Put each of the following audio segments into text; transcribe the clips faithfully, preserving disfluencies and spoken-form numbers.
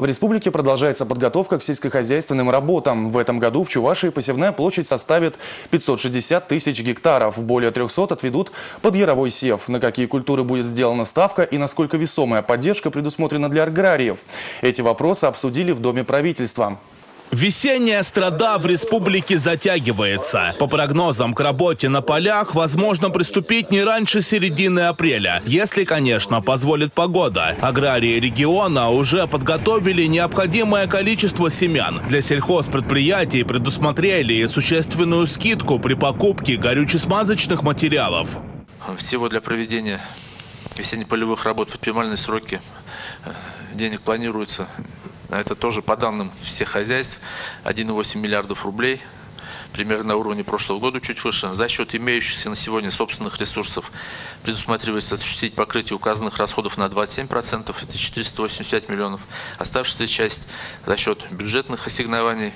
В республике продолжается подготовка к сельскохозяйственным работам. В этом году в Чувашии посевная площадь составит пятьсот шестьдесят тысяч гектаров. Более трёхсот отведут под яровой сев. На какие культуры будет сделана ставка и насколько весомая поддержка предусмотрена для аграриев? Эти вопросы обсудили в Доме правительства. Весенняя страда в республике затягивается. По прогнозам, к работе на полях возможно приступить не раньше середины апреля, если, конечно, позволит погода. Аграрии региона уже подготовили необходимое количество семян. Для сельхозпредприятий предусмотрели существенную скидку при покупке горюче-смазочных материалов. Всего для проведения весенне-полевых работ в оптимальные сроки денег планируется. Это тоже по данным всех хозяйств один и восемь миллиардов рублей, примерно на уровне прошлого года, чуть выше. За счет имеющихся на сегодня собственных ресурсов предусматривается осуществить покрытие указанных расходов на двадцать семь процентов, это четыреста восемьдесят пять миллионов. Оставшаяся часть за счет бюджетных ассигнований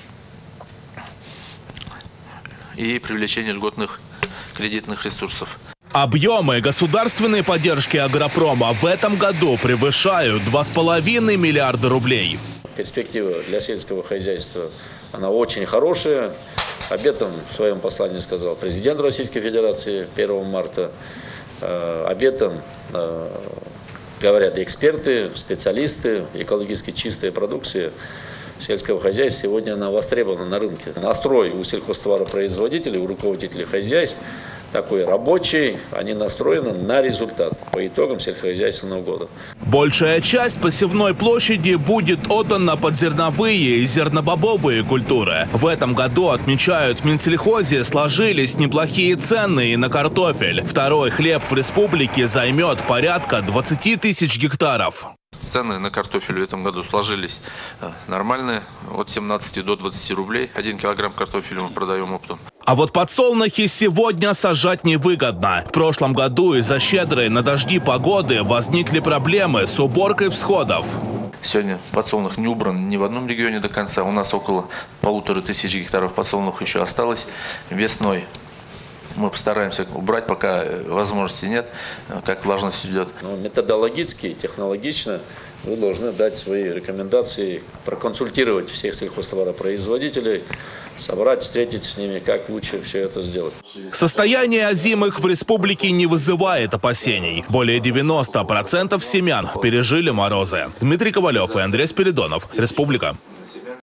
и привлечения льготных кредитных ресурсов. Объемы государственной поддержки агропрома в этом году превышают два с половиной миллиарда рублей. Перспектива для сельского хозяйства, она очень хорошая. Об этом в своем послании сказал президент Российской Федерации первого марта. Об этом говорят эксперты, специалисты. Экологически чистая продукция сельского хозяйства сегодня она востребована на рынке. Настрой у сельхозтоваропроизводителей, у руководителей хозяйств такой рабочий, они настроены на результат по итогам сельскохозяйственного года. Большая часть посевной площади будет отдана под зерновые и зернобобовые культуры. В этом году, отмечают в Минсельхозе, сложились неплохие цены и на картофель. Второй хлеб в республике займет порядка двадцати тысяч гектаров. Цены на картофель в этом году сложились нормальные, от семнадцати до двадцати рублей. Один килограмм картофеля мы продаем оптом. А вот подсолнухи сегодня сажать невыгодно. В прошлом году из-за щедрой на дожди погоды возникли проблемы с уборкой всходов. Сегодня подсолнух не убран ни в одном регионе до конца. У нас около полутора тысяч гектаров подсолнуха еще осталось. Весной мы постараемся убрать, пока возможности нет, как влажность идет. Но методологически, технологично вы должны дать свои рекомендации, проконсультировать всех сельхозтоваропроизводителей, собрать, встретиться с ними, как лучше все это сделать. Состояние озимых в республике не вызывает опасений. Более девяноста процентов семян пережили морозы. Дмитрий Ковалев и Андрей Спиридонов. Республика.